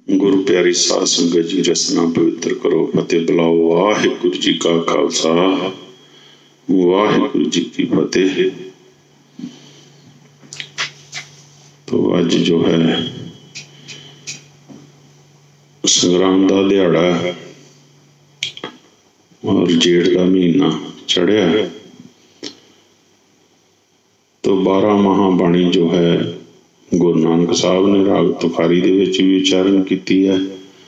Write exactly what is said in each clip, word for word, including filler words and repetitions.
गुरु प्यारी साध संगत जी रसना पवित्र करो। फतेह बुलाओ। वाहिगुरु जी का खालसा वाहिगुरु जी की फतेह। तो अज जो है संग्राम का दिहाड़ा और जेठ का महीना चढ़िया है। तो बारह महाबाणी जो है गुरु नानक साहब ने राग तुखारी दे विच भी उच्चारण की है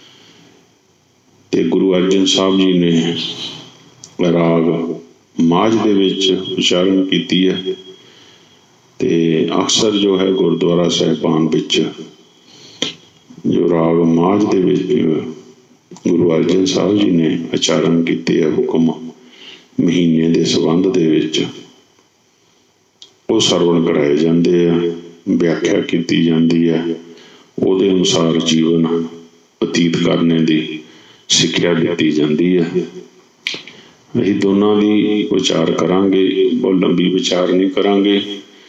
ते गुरु अर्जन साहब जी ने राग माझ दे विच उच्चारण की है। ते अक्सर जो है गुरुद्वारा साहिबान विच जो राग माझ दे विच गुरु अर्जन साहब जी ने उच्चारण किए है हुक्म महीने के संबंध दे विच वो सरवण कराए जाते हैं, व्याख्या की जाती है, उहदे अनुसार जीवन बतीत करने की सिक्ख्या दी जाती है। असीं दोनों की विचार करांगे, बहुत लंबी विचार नहीं करांगे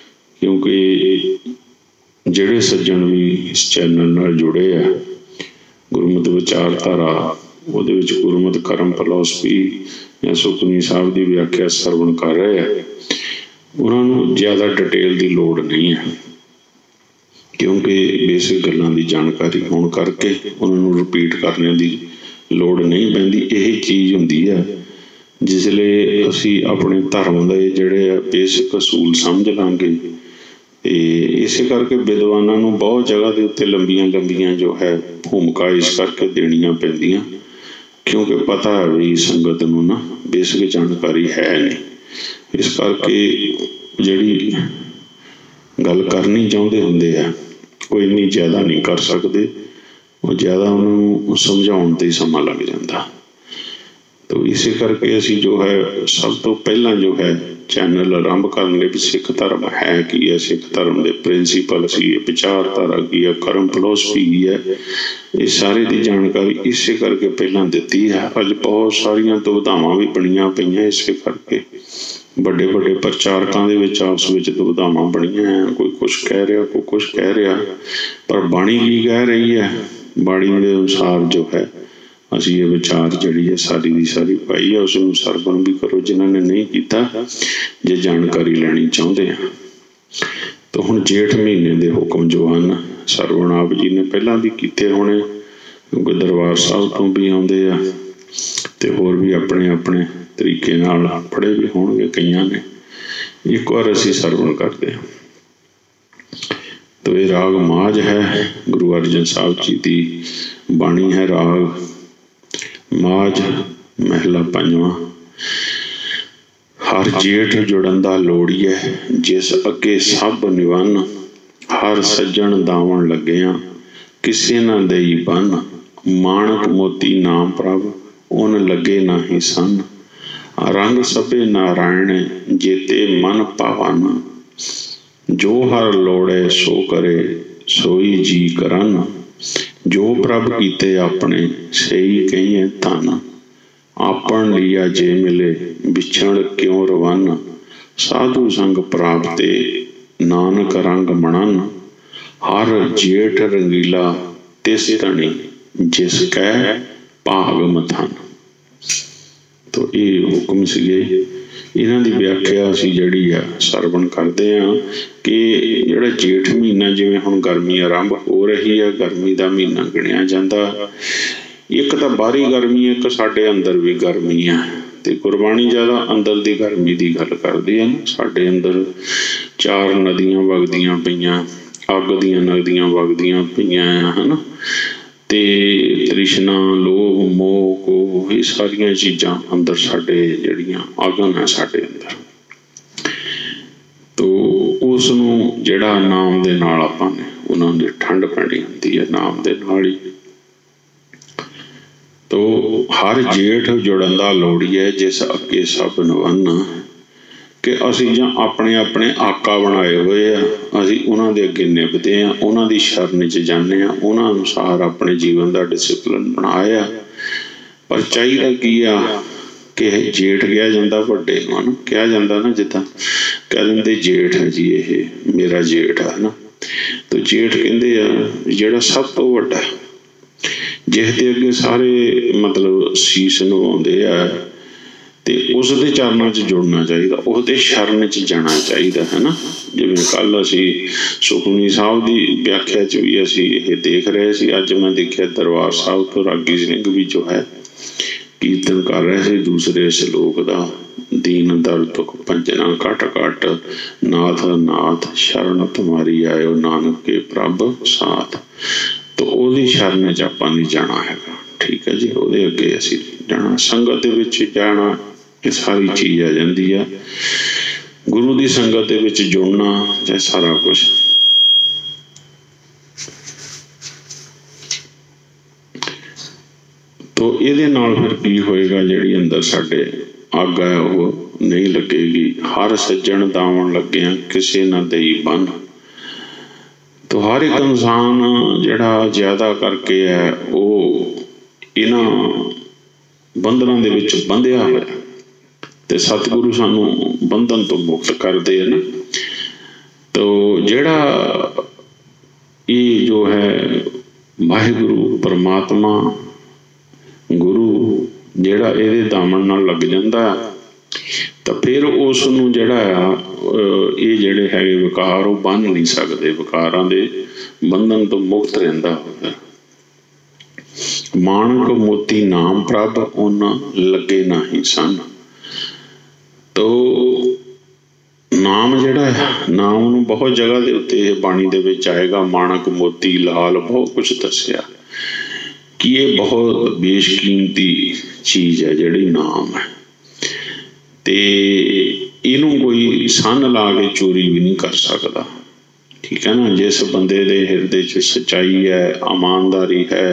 क्योंकि जिहड़े सज्जन भी इस चैनल नाल जुड़े है गुरमत विचारधारा उहदे विच गुरमत कर्म फिलोसफी या सुखमनी साहब की व्याख्या सरवण कर रहे हैं, उन्होंने ज़्यादा डिटेल की लोड़ नहीं है क्योंकि बेसिक गल्लां की जानकारी होने करके उन्होंने रिपीट करने की लोड़ नहीं पैंदी। यही चीज़ हुंदी है जिसले असी अपने धर्म के जिहड़े बेसिक असूल समझ लांगे। इस करके विद्वानां नूं बहुत जगह के उत्ते लंबियां लंबियां जो है भूमिका इस करके देनियां पैंदियां क्योंकि पता है भी संगत नूं ना बेसिक जानकारी है नहीं। इस करके जिहड़ी गल करनी चाहुंदे हुंदे आ कोई इन्नी ज़्यादा नहीं कर सकते, वो ज़्यादा उन्होंने समझाउण ते समा लग जाता। तो इस करके असी जो है सब तो पहला जो है चैनल आरंभ करने भी सिख धर्म है कि है, सिख धर्म के प्रिंसीपल की विचारधारा की है, कर्म फिलोसफी की है, ये सारे की जानकारी इस करके पहला दी है। अज बहुत सारिया दुविधावां भी बनिया पईयां इस करके बड़े बड़े प्रचारकों के आपस में दुविधावां बनिया हैं, कोई कुछ कह रहा कोई कुछ कह रहा, पर बाणी की कह रही है बाणी के अनुसार जो है असी ये विचार जड़ी है सारी की सारी पाई है, उसमें सरवण भी करो जिन्होंने नहीं किया जे जानकारी लेनी चाहते हैं। तो हुण जेठ महीने के हुक्म जो हैं सरवण आप जी ने पहला भी किए होने क्योंकि दरबार साहब तो भी आते हैं तो होर भी अपने अपने तरीके नाल पढ़े भी होंगे कईयां ने। एक बार असी सरवण करते हैं। तो ये राग माझ है गुरु अर्जन साहब जी की बाणी है। राग माझ महला पंजवां। हर जेठ जुड़ंदा लोड़िए जिस अगे सब निवन, हर सज्जन दावण लग्या किसे न दई बन, माणक मोती नाम प्रभ उन लगे नाही सन, रंग सभे नारायण जेते मन पावन, जो हर लोड़े सो करे सोई जी करन, जो प्रभ कीते अपने सही कहिए धन, आपन लिया जे मिले बिछड़ क्यों रवन, साधु संग प्राप्ते नानक रंग मनन, हर जेठ रंगीला तिस धनी जिस कह भाग मथन। तो ये हुक्म सीगे, इन्हां दी व्याख्या असी जिहड़ी आ सरवण करते हैं कि जिहड़ा जेठ महीना जिवें हुण गर्मी आरंभ हो रही है, गर्मी का महीना गिणिया जाता। एक तो बाहरी गर्मी है, एक साडे अंदर भी गर्मी है। तो गुरबाणी ज़्यादा अंदर की गर्मी की गल करदी है। साडे अंदर चार नदियां वगदियां पईयां, अग दियां नदियां वगदियां पईयां है ना, ते तृष्णा लोभ मोह को ये सारिया चीज़ां अंदर साडे जिहड़ियां अगन है साडे अंदर। तो उस नूं जिहड़ा नाम दे नाल आपां ने उन्हां दी ठंड पैणी हुंदी है नाम दे नाल ही। तो हर जेठ जुड़ंदा लोड़िए जिस अगे सब नवन, कि असी जां अपने अपने आका बनाए हुए आ, असी उन्हां दे अगे निभदे हैं, उन्हां दी शरण च जाने आ, उन्हां अनुसार अपने जीवन का डिसिपलिन बनाया। पर चाहिदा की आ कि जेठ कहा जाता वड्डे नूं कहा जाता ना, जिद्दां कह दिंदे जेठ है जी ये मेरा जेठ है ना। तो जेठ कहंदे आ जिहड़ा सब तो वड्डा जिसके अगे सारे मतलब शीश नवाउंदे आ ते उसदे चरणों च जुड़ना चाहिए, उसदे शरण च जाना चाहिए है ना। जिवें कल असी सुखमनी साहब की व्याख्या च भी असी ये देख रहे सी, अज मैं देखिया दरबार साहब तो रागी सिंह भी जो है कीर्तन कर रहे थे दूसरे श्लोक का, दीन दर दुख भंजना घट घट नाथ नाथ शरण तुम्हारी आयो नानक के प्रभ साथ। तो ओदी शरण च आपां ने जाना है, ठीक है जी। ओदे अगे असी जाना, संगत दे विच जाना, ये सारी चीज़ आ जाती है। गुरु की संगत दे विच जुड़ना चाहे सारा कुछ। तो ये नाल फिर की होएगा, जिहड़ी अंदर साडे अग है वो नहीं लगेगी। हर सज्जण दावण लग्गिया किसे न दई बन। तो हर एक इंसान जिहड़ा ज्यादा करके है वो इन्हां बंधना दे विच बंधिया होया, ते सतगुरु सानू बंधन तो मुक्त करते हैं ना। तो जिहड़ा ये जो है वाहिगुरु परमात्मा गुरु जिहड़ा इहदे दामन नाल लग जांदा, तो फिर उस नूं जिहड़ा आ ये जिहड़े हैगे विकार वो बन नहीं सकते, विकारां दे बंधन तो मुक्त रहिंदा होगा। माणक मोती नाम प्रभ उन लगे नहीं सन। तो नाम जिहड़ा है, नाम नूं बहुत जगह दे उत्ते बाणी दे विच आएगा, माणक मोती लाल बहुत कुछ दस्सिया कि ये बहुत बेशकीमती चीज़ है जिहड़ी नाम है। ते इनू कोई सन ला के चोरी भी नहीं कर सकता, ठीक है ना। जिस बंदे दे हिरदे च सच्चाई है, ईमानदारी है,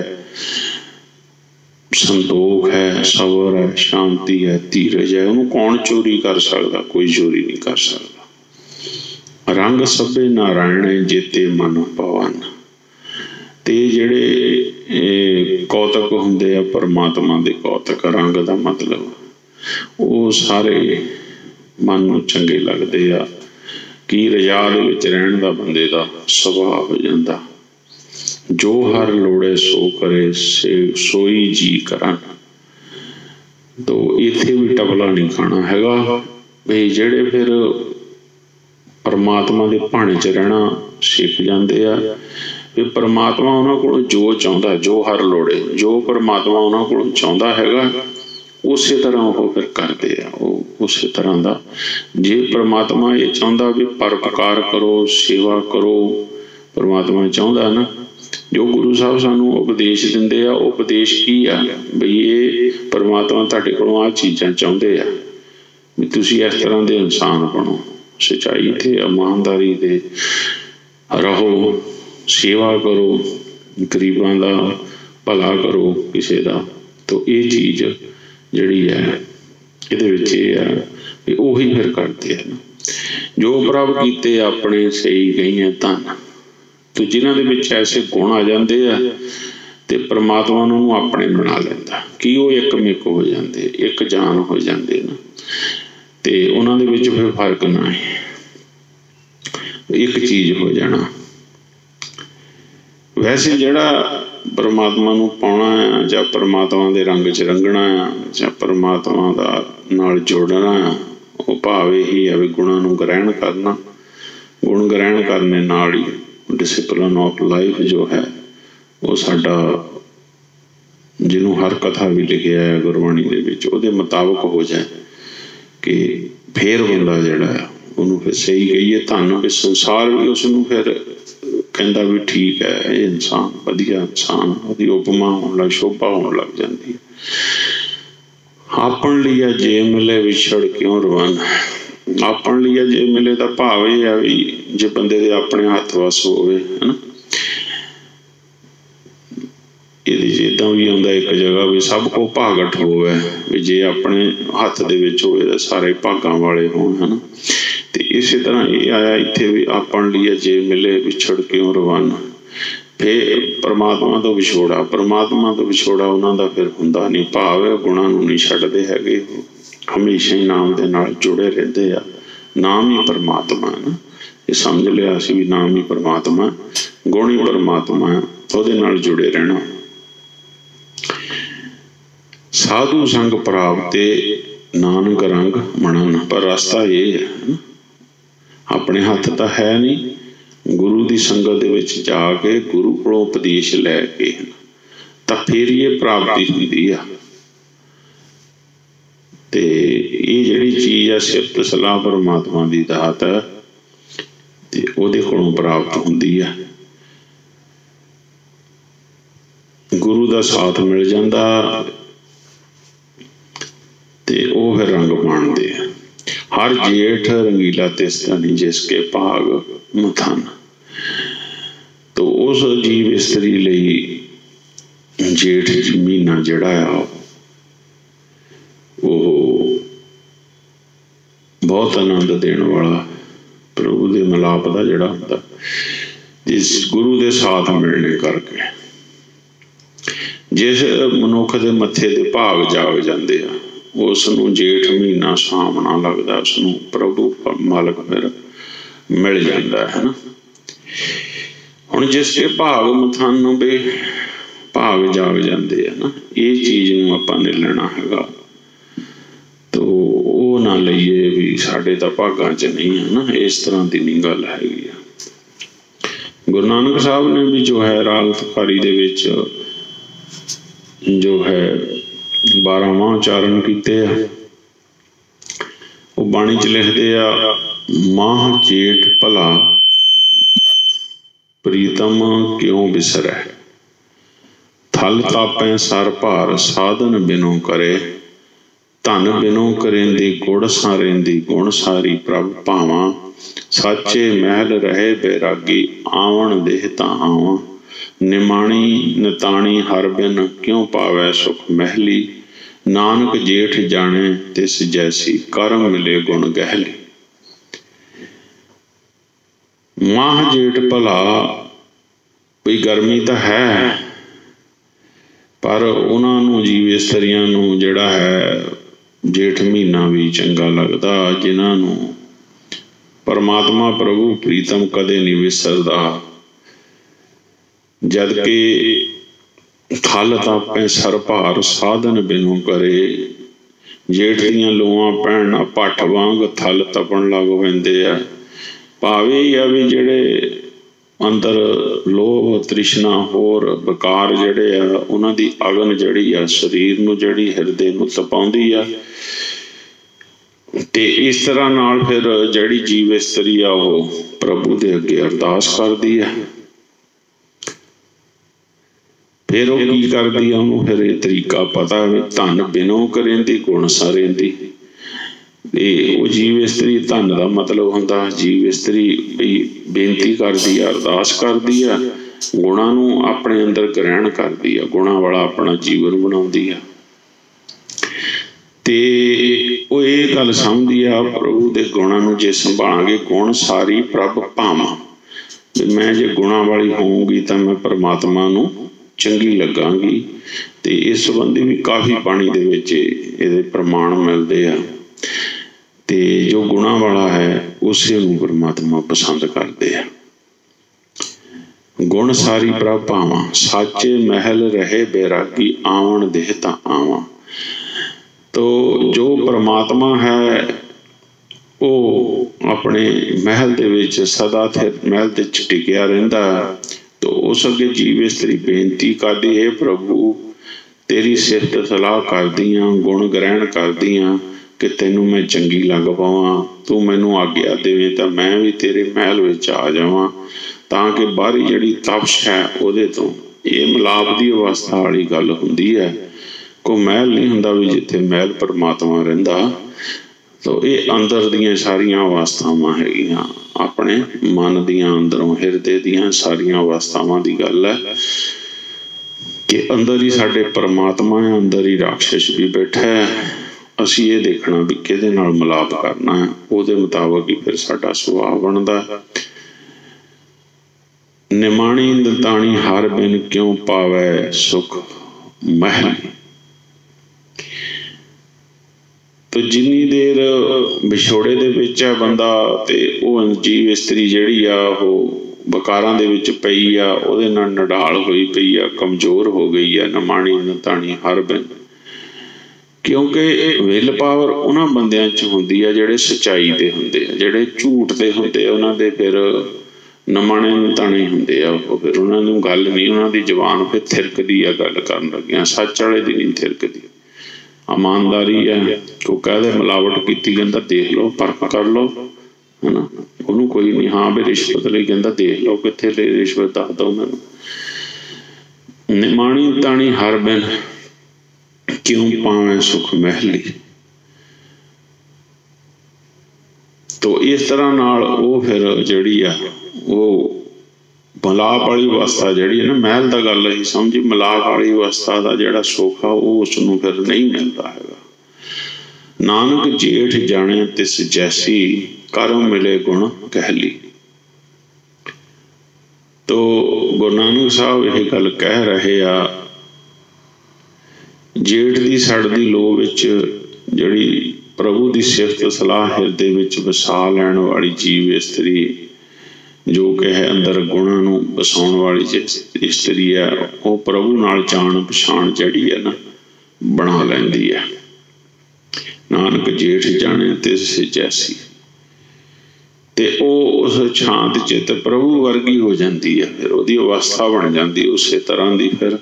संतोख है, सबर है, शांति है, धीरज है, उन्होंने कौन चोरी कर सकता? कोई चोरी नहीं कर सकता। रंग सभे नारायण जेते मन पवन। ते जिहड़े कौतक हुंदे आ परमात्मा दे कौतक, रंग दा मतलब वो सारे मन नूं चंगे लगदे आ कि रजा दे विच रहण दा बंदे दा सुभाव हो जांदा। जो हर लोड़े सो करे से सोई जी करन। तो इत्थे भी टबला नहीं खाना हैगा भी जिहड़े फिर परमात्मा दे भाणे च रहना सीख जाते आ, भी परमात्मा उन्हां कोलों जो चाहुंदा, जो हर लोड़े, जो परमात्मा उन्हां कोलों चाहुंदा हैगा उस तरह वो फिर करते हैं। वो उस तरह का जे परमात्मा ये चाहता भी परोपकार करो, सेवा करो, परमात्मा चाहता ना। जो गुरु साहब सानू उपदेश दिंदे आ, उपदेश की आ बई ये परमात्मा तुहाडे कोलों आ चीज़ां चाहुंदे आ भी तुसीं इस तरह के इंसान बनो, सच्चाई ते ईमानदारी दे रहो, सेवा करो, गरीबां दा भला करो किसी का। तो ये चीज़ जिहड़ी है इहदे विच इह है भी उही फिर करते हैं जो प्रभ कीते अपने सही गईयां धन। तो जिन्हां दे विच ऐसे गुण आ जाते हैं तो परमात्मा उन्होंने अपने बना लैंदा कि वो एक मिक हो जाते, एक जान हो जाते ना। तो उन्हां दे विच फिर फर्क ना है, एक चीज़ हो जाना। वैसे जिहड़ा परमात्मा नूं पाउणा है जां परमात्मा दे रंग च रंगना है जां परमात्मा दा नाल जोड़ना है, वो भाव यही है भी गुणां नूं ग्रहण करना। गुण ग्रहण करने नाल ही डिसिपलिन ऑफ लाइफ जो है वो साडा, जिन्हों हर कथा भी लिखिया है गुरबाणी दे विच, उहदे मुताबक हो जाए कि फिर बंदा जिहड़ा है उहनूं फिर सही कहिए धन भी संसार भी उसनूं फिर कहता भी ठीक है ये इंसान वधिया इंसान, उसकी उपमा होने लग शोभा होने लग जाती है। आपन लिया जे मिले विछड़ क्यों रवन। आपन लिया जे मिले का भाव यह है भी जे बंदे दे अपने हथ वस होवे है ना। ये इदा भी आंदा एक जगह भी सब को भागट होवे भी जे अपने हथ दे विच होवे तां सारे भागां वाले होण है ना। तो इस तरह ये आया इत्थे भी आपन लिए जे मिले विछड़ क्यों रवन। फिर परमात्मा तो विछोड़ा, परमात्मा तो विछोड़ा उन्हां दा फिर हुंदा नहीं। भाव है गुणां नूं नहीं छड्डदे हैगे, हमेशा ही नाम दे नाल जुड़े रहंदे आ। नाम ही परमात्मा है ना, ये समझ लिया असीं भी नाम ही परमात्मा, गुण ही परमात्मा है, उहदे नाल जुड़े रहना। साधु संग प्राप्ते नानक रंग मनन। पर रास्ता ये है, अपने हथ तो है नहीं, गुरु की संगत दे विच जाके गुरु कोलों उपदेश लैके तां फिर ये प्राप्ति हुंदी आ। ते ये जिहड़ी चीज़ है सिफत सलाह परमात्मा की दात है, ते उहदे कोलों प्राप्त हुंदी है। गुरु का साथ मिल जाता ते ओह फिर रंग पाणदे आ। हर जेठ रंगीला तिसका नहीं जिसके भाग मथन। तो उस जीव इस्तरी लई जेठ महीना जिहड़ा आ वो बहुत आनंद देने वाला, प्रभु के मिलाप का जिहड़ा हुंदा जिस गुरु के साथ मिलने करके जिस मनुख के मत्थे दे भाग जाग जाते हैं उसनों जेठ महीना सामना लगता, उसनों प्रभु मालक फिर मिल जाता है ना। हुण जिसके भाग मथन बे भाग जाग जाते हैं ना, ये चीज़ नूं आपां ने लेना हैगा। तो वो ना लईए भी साडे तां भागां च नहीं है ना, इस तरह की नहीं गल हैगी। गुरु नानक साहब ने भी जो है राग तुखारी दे विच जो है बारह माह उच्चारण किए। वो बाणी च लिखते आ, माह जेठ भला प्रीतम क्यों बिसरै, थल तापै सर भार साधन बिनो करे, धन बिनो करेंदी गुण सारेंदी गुण सारी प्रभ भावां, साचे महल रहे बैरागी आवन देह तां आवां, निमाणी नताणी हर बिन क्यों पावै सुख महली, नानक जेठ जाने तिस जैसी करम मिले गुण गहली। माह जेठ भला कोई गर्मी तो है, पर उन्होंने जीव इस्तरियां नूं जिहड़ा है जेठ महीना भी चंगा लगता, जिन्होंने परमात्मा प्रभु प्रीतम कदे नहीं विसरदा। जबकि थल तापे सर भार साधन बिनु करे, जेठ दियां लोआं पैण पट वांग थल तपन लग पैंदे आ। भावे ही आ भी जिहड़े अंदर लोभ तृष्णा होर विकार जिहड़े आ उन्हां दी अगन जिहड़ी आ शरीर नूं जिहड़ी हिरदे नूं तपाउंदी आ। ते इस तरह नाल फिर जिहड़ी जीव इस्तरी आ ओह प्रभु दे अगे अरदास करदी है। फिर वो की करदी है, उन्होंने फिर ये तरीका पता है, धन बिनो करेंदी गुण सारेंदी। वो जीव इस्तरी धन का मतलब होंदा जीव इस्तरी भी बेनती करदी है, अरदास करदी है, गुणां नूं अपने अंदर ग्रहण करदी है, गुणां वाला अपना जीवन बनाउंदी है। ते वो ये गल समझदी है प्रभु दे गुणां नूं जे संभालांगे गुण सारी प्रभ भावां, मैं जे गुणां वाली होऊंगी तो मैं परमात्मा नूं चंगी लगांगी। तो इस संबंधी भी काफ़ी बाणी दे विच इहदे प्रमाण मिलते हैं। तो जो गुणां वाला है उसे नूं परमात्मा पसंद करते हैं। गुण सारी प्रभ भावां, साचे महल रहे बैरागी आवन देह तां आवां। तो जो परमात्मा है वो अपने महल दे विच सदा थिर महल दे विच टिकिया रहिंदा। तो उस अगे जीव इस्तरी बेनती करदी है, प्रभु तेरी सिफत सलाह करदी हाँ, गुण ग्रहण करदी हाँ कि तेनू मैं चंगी लग पावां, तू मैनू आग्ञा देवे तो मैं भी तेरे महल विच आ जावां, ताकि बाहरी जिहड़ी तपश है उहदे तो ये मिलाप की अवस्था वाली गल हुंदी है। कोई महल नहीं हुंदा भी जिथे महल परमात्मा रहिंदा। तो ये अंदर दियां सारियां अवस्थावां हैगियां, अपने मन दियां अंदरों हिरदे दियां सारियां अवस्थावां दी गल है कि अंदर ही साडे परमात्मा है, अंदर ही राक्षस भी बैठा है। असी ये देखना भी किहदे नाल मिलाप करना है, उहदे मुताबक ही फिर साडा सुभाव बनदा है। निमाणी नताणी हर बिन क्यों पावै सुख महली। तो जिन्नी देर विछोड़े दे विच है बंदा ते ओह जीव इस्तरी जिहड़ी आ ओह बकारां दे विच पई आ, उहदे नाल नडाल होई पई आ, कमजोर हो गई है। नमाणी नताणी हर बिन क्योंकि विल पावर उन्हां बंदियां च हुंदी है जिहड़े सच्चाई दे हुंदे आ, जिहड़े झूठ दे हुंदे उन्हां दे फिर नमाणे ताणे हुंदे आ, ओह फिर उन्हां नूं गल नहीं, उन्हां दी जबान फिर थिरकदी आ गल करन लग्गियां, सच वाले दी नहीं थिरकदी। ईमानदारी है, कोई कह दे मिलावट कीती, कहंदा देख लो परख कर लो, है ना, उन्होंने कोई नहीं, हाँ भी रिश्वत लई, कहंदा देख लो कित्थे लई रिश्वत, दस दो मैनूं। निमाणी ताणी हर बिन क्यों पावें सुख महली। तो इस तरह नाल वो फिर जिहड़ी आ वो मिलाप वाली अवस्था जिहड़ी है ना, महल दा गल ही समझी, मिलाप वाली अवस्था दा जिहड़ा सुख आ वो उसनूं फिर नहीं मिलता हैगा। नानक जेठ जाने तिस जैसी, करम मिले गुण कहली। तो गुरु नानक साहब यह गल कह रहे आ, जेठ की सड़दी लो विच जिहड़ी प्रभु की सिफत सलाह हिरदे विच वसा लैण वाली जीव इस्तरी, जो कि है अंदर गुणां नूं वसाउण वाली इस्तरी है, वो प्रभु नाल जान पछाण जिहड़ी है ना बना लैंदी है। नानक जेठ जाने तिस जैसी, ते ओ उस शांत चित प्रभु वर्गी हो जाती है, फिर उसकी अवस्था बन जाती उस तरह की। फिर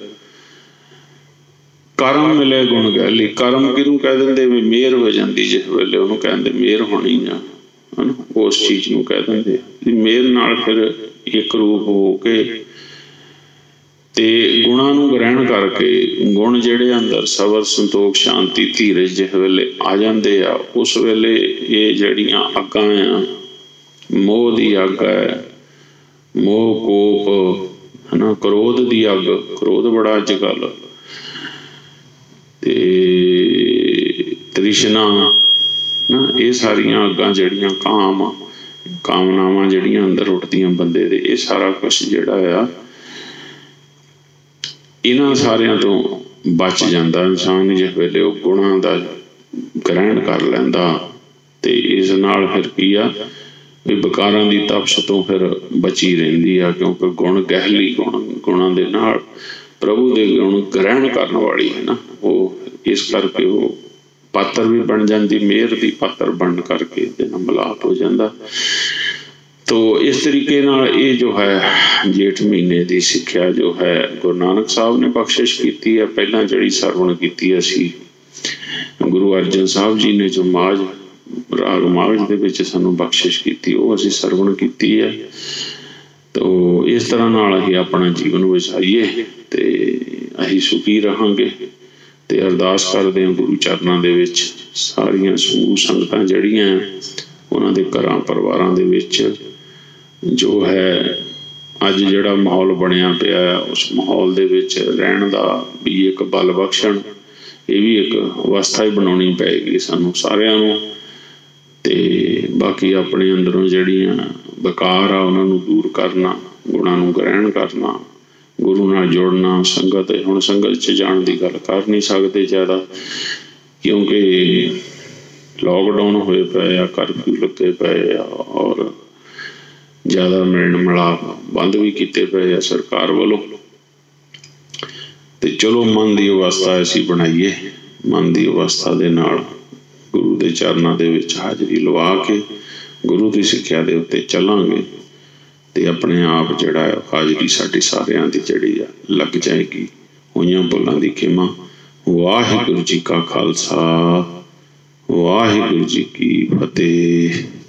करम मिले गुण गहली, करम किनू कह देंगे भी मेहर हो जाती, जिस वेले उन्होंने कहते मेहर होनी आ, है ना, उस चीज़ को कह देंगे मेहर नाल फिर एक रूप हो के ते गुणां नूं ग्रहण करके, गुण जिहड़े अंदर सबर संतोख शांति धीरज जिस वेले आ जाते आ, उस वेले ये जिहड़ियां अग्गां आ, मोह की अग है, मोह कोप है ना, क्रोध की अग, क्रोध बड़ा अजकल, तृष्णा ना, ये सारिया अग्गां जिहड़ियां काम कामनावां जिहड़ियां अंदर उठदियां बंदे दे, ये सारा कुछ जिहड़ा आ इन्हां सारियां तो बच जांदा इंसान जिस वेले वो गुणां दा ग्रहण कर लैंदा। ते इस नाल फिर की आ भी विकारां दी तपश तो फिर बची रहिंदी आ, क्योंकि गुण गहली, गुण गुणां दे नाल प्रभु दे गुण ग्रहण करने वाली है ना, वो इस करके वो पात्र भी बन जाती, मेहर की पात्र बन करके मिलाप हो जाता। तो इस तरीके नाल ये जो है जेठ महीने की सिक्ख्या जो है गुरु नानक साहब ने बख्शिश की है। पहला जड़ी सरवण की असी गुरु अर्जन साहब जी ने जो माज राग माज दे विच सानू बख्शिश की, वो असी सरवण की है। तो इस तरह नाल असीं अपना जीवन बचाइए ते असीं सुखी रहांगे। ते अरदास करते हैं गुरु चरणों दे विच सारियां समूह संगतां जड़ियां उन्हां दे घरां परिवारां दे विच जो है अज जिहड़ा माहौल बनिया पिया उस माहौल दे विच रहण दा भी एक बल बख्शण, ये भी एक अवस्था ही बनाउणी पैगी सानू सारियां नूं। ते बाकी अपने अंदरों जड़ियां बेकार आ उन्हां नूं दूर करना, गुणां नूं ग्रहण करना, गुरु नाल जुड़ना। संगत हुण संगत च जाण दी गल कर नहीं सकते ज़्यादा, क्योंकि लॉकडाउन होए पे आ, करफ्यू लगे पे आ और ज़्यादा मिलण मिलाप बंद भी किए पे आ सरकार वालों। ते चलो मन की अवस्था असीं बनाइए, मन की अवस्था दे नाल गुरु के चरणों दे विच हाजरी लवा के गुरु की सिक्ख्या दे उत्ते चलांगे ते अपने आप जिहड़ा हाजरी साडी सारियां दी जिहड़ी आ लग जाएगी। होइयां भुलां दी खिमा। वाहिगुरू जी का खालसा, वाहिगुरू जी की फतेह।